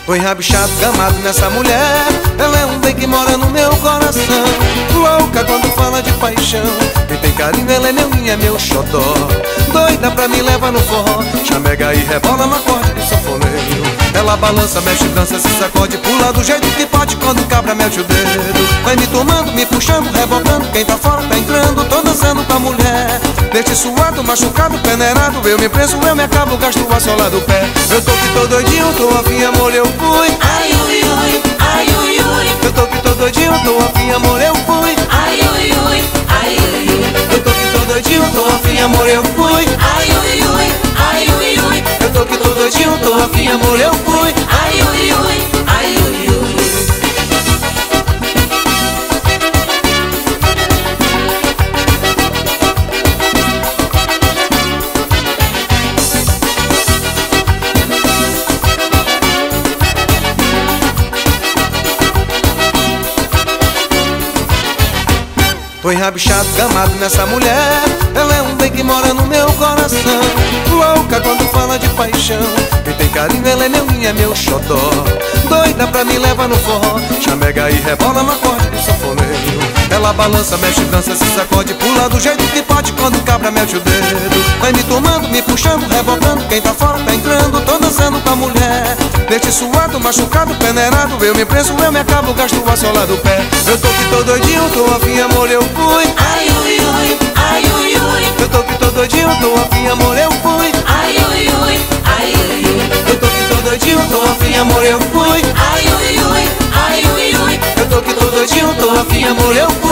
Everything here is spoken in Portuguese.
Tô enrabixado, gamado nessa mulher. Ela é um bem que mora no meu coração. Louca quando fala de paixão. Quem tem carinho, ela é meu ninho, é meu xodó. Doida pra me levar no forró. Chamega e rebola no acorde do sanfoneiro. Ela balança, mexe, dança, se sacode, pula do jeito que pode quando o cabra mete o dedo. Vai me tomando, me puxando, rebocando. Quem tá fora tá entrando, tô dançando com a mulher. Deste suado, machucado, peneirado. Eu me preso, eu me acabo, gasto a sola do pé. Eu tô que tô doidinho, tô afim, amor, eu fui. Ai, ui, ui, ai, ui, ui. Eu tô que tô doidinho, tô afim, amor, eu fui. Ai, ui, ui, ai, ui, ui. Eu tô que tô doidinho, tô afim, amor, eu fui. Ai, ui, ui, ai, ui, ui. Eu tô que tô doidinho, tô afim, amor, eu fui. Ai, ui, ui, ai, ui, ui. Tô enrabixado, gamado nessa mulher. Ela é um bem que mora no meu coração. Louca quando fala de paixão. Quem tem carinho, ela é meu ninho, é meu xodó. Doida pra me levar no forró. Chamega e rebola no acorde do sanfoneiro. Ela balança, mexe, dança, se sacode, pula do jeito que pode quando o cabra mete o dedo. Vai me tomando, me puxando, rebocando. Quem tá fora tá entrando, tô dançando com a mulher. Deste suado, machucado, peneirado. Eu me preso, eu me acabo, gasto a sola do pé. Eu tô que tô doidinho, tô afim, amor, eu fui. Ai, ui, ui, ai, ui, ui. Eu tô que tô doidinho, tô afim, amor, eu fui. Ai, ui, ui, ai, ui, ui. Eu tô que tô doidinho, tô afim, amor, eu fui. Ai, ui, ui, ai, ui, ui. Eu tô que tô doidinho, tô afim, amor, eu fui.